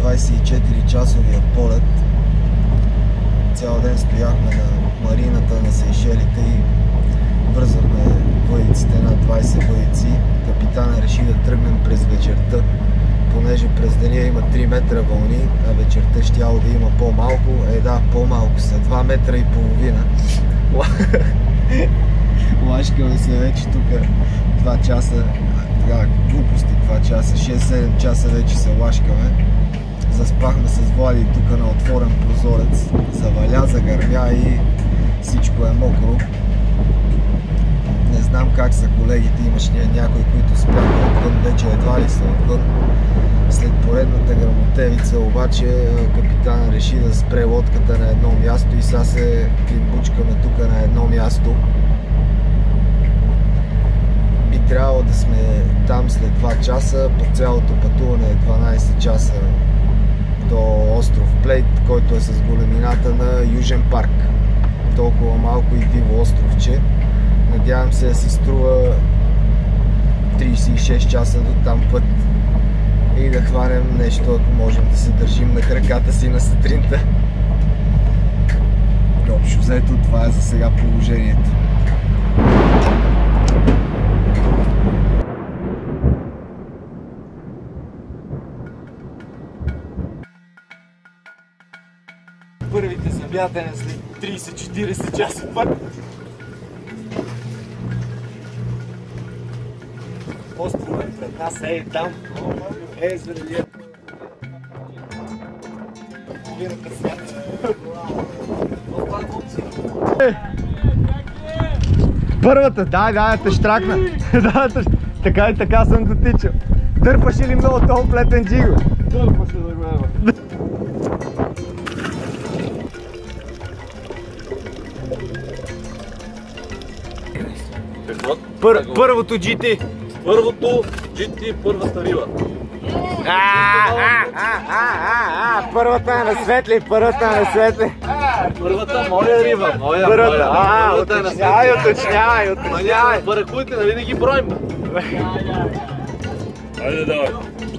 24-часовия полет. Цял ден стояхме на марината на Сейшелите и вързахме въдиците на 20 въдици. Капитана реши да тръгнем през вечерта, понеже през деня има 3 метра вълни, а вечерта щяло да има по-малко. Да, по-малко са, 2 метра и половина. Лашкаме се вече тук 2 часа, глупости 2 часа, 6-7 часа вече се лашкаме. Заспахме с Влади тук на отворен прозорец, заваля, загърмя и всичко е мокро. Не знам как са колегите, имаш някои, които спяха отвън, вече едва ли са отвън. След поредната грамотевица обаче капитана реши да спре лодката на едно място и сега се бучкаме тук на едно място. Би трябвало да сме там след 2 часа, по цялото пътуване е 12 часа до остров Плейт, който е с големината на Южен парк. Толкова малко и диво островче. Надявам се да си струва 36 часа до там път и да хванем нещо, ако можем да се държим на краката си на сутринта. Общо взето, това е за сега положението. Първите замятания след 30-40 часа път. Острова е пред нас, там. Заради половината свята. Първата, да, те штракна. Така и така съм дотичал. Дърпаше ли много този плетен джиго? Дърпаше да го ева. Първото GT. Първото GT, първата риба. Първата е на светли, първата е на светли. Първата моя риба, Уточнявай. Баракуйте, нали не ги броим? Айде, давай.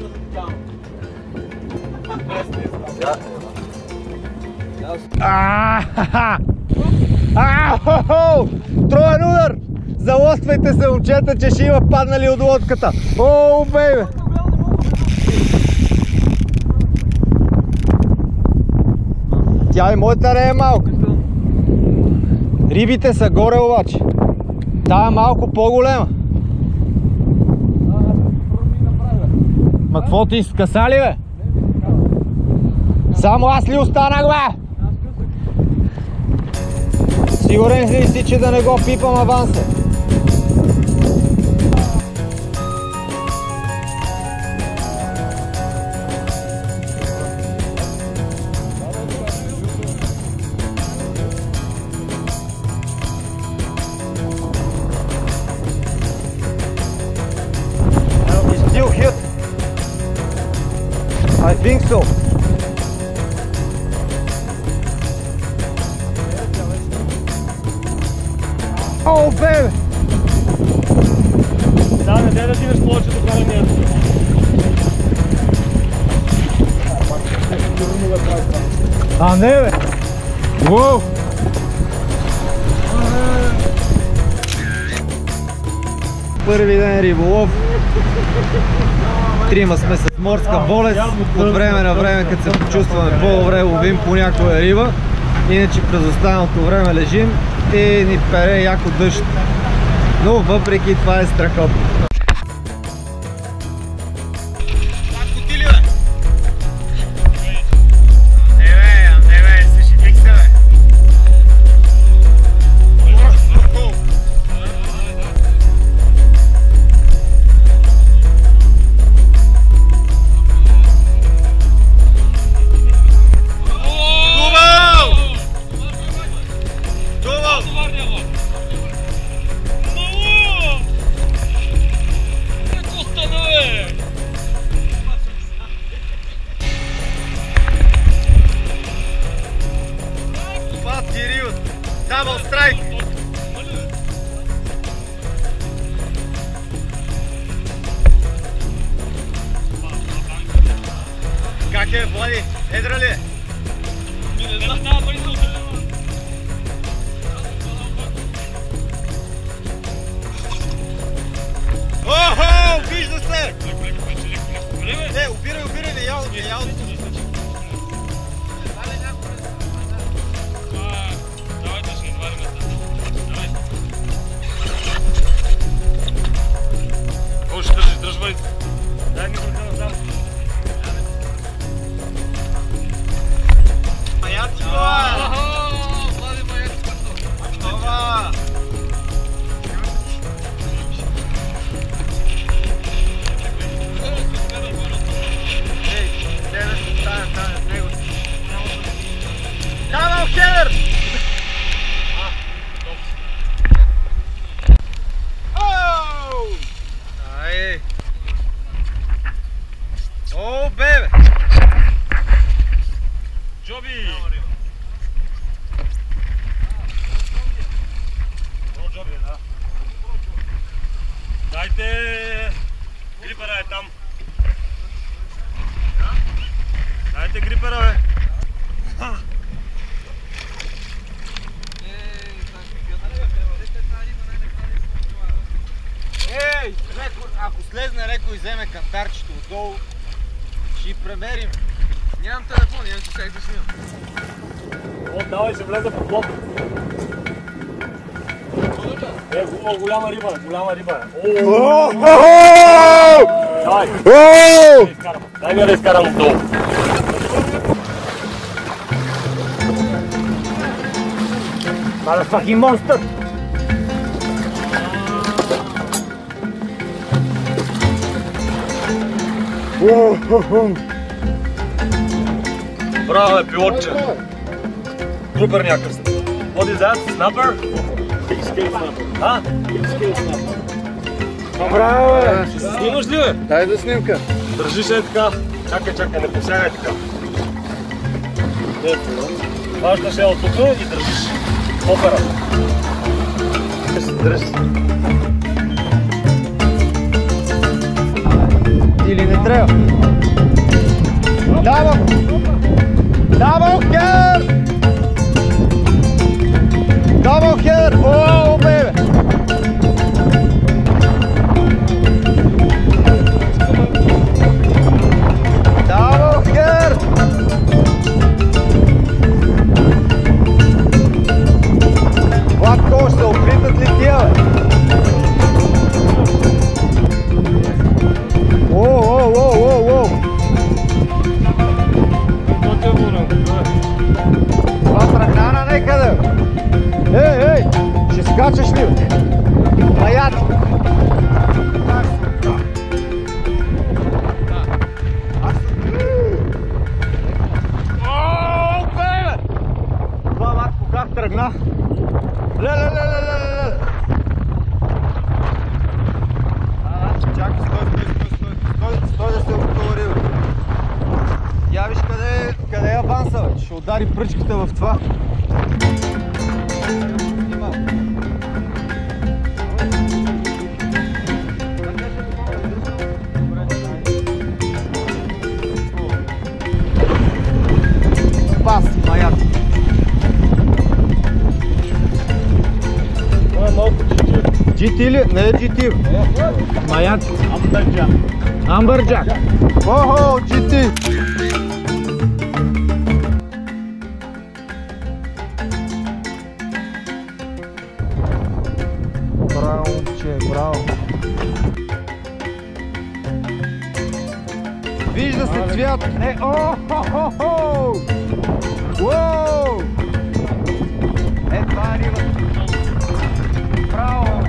Троен удар! Залоствайте се, момчета, че ще има паднали от лодката. О, бейбе! Тя и моята не е малка. Рибите са горе обаче. Та е малко по-голема. Ма какво ти скъса ли, бе? Само аз ли останах, бе? Сигурен ли си, че да не го пипам аванса? He's still hit. I think so. О, бебе! Да, не дай да дигаш повече до края място. Не, бе! Уоу! Първи ден риболов. Трима сме с морска болест. От време на време, като се почувстваме по-добре, ловим по някоя риба. Иначе през останалото време лежим и ни пере яко дъжд. Но въпреки това е страхотно. Как е, Влади? Едра ли е? Охо, вижда се! Не, обирай, не ял. Може drži vajte. Дай ми го там. Маятко! Влади маятко. Това! Канал Хедър! Ай! О, бебе! Джоби! Джоби, да. Дайте... Грипера е там. Дайте грипера, бе. Ей, ако слезне Реко и вземе кантарчето отдолу, ще премерим. Нямам телефон, нямам си как да снимам. О, давай, ще влезе по плот. Голяма риба. Давай. Дай ми да изкарам отдолу. Motherfucking monster! Браво, пилотче! Групер някакъв сте. What is that? Snapper? Big scale snapper. А? Big scale snapper. Браво, бе! Ще се снимаш ли, бе? Дай да снимка. Държиш е така. Чакай, не посягай така. Важдаш от тук и държиш опера. Дръж. Или не трябва? Дабъл хедър! Дабъл хедър! О, бебе! Дабъл хедър! Владко, ще се оплитат ли тия, бе? Оу! Това трахана некъде! Ей! Ще скачаш ли, бе? Маят! Ооо, бебе! Това Владко как тръгна? Ле! Чакай, стой да се отговори, бе. Я виж къде е аванса, бе. Ще удари пръчката в това. Пас, маят. Това е малко GT. GT ли? Не е GT. Маят. Амбърджак. Охо, GT. Браво, момче, браво. Вижда се цвят. О-хо-хо-хо! Уоу! Това е риба. Браво!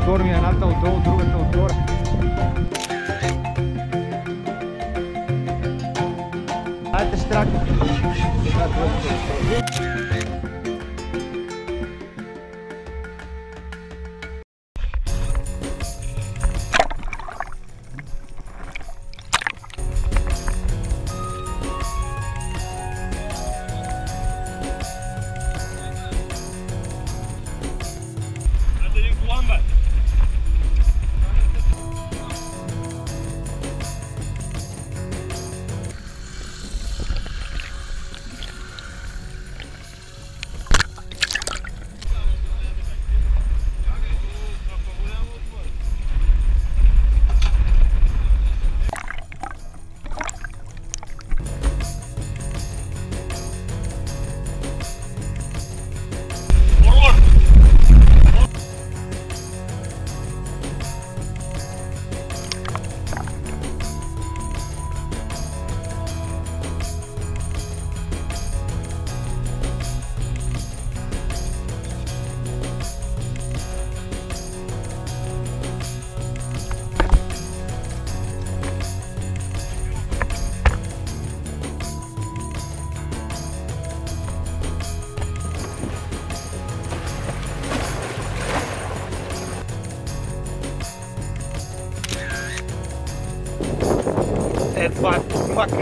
отгоре ми едната отдолу, другата отгоре. Айде штрак. Това е смак.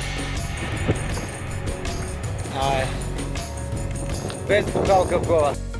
Без бухалка в глава.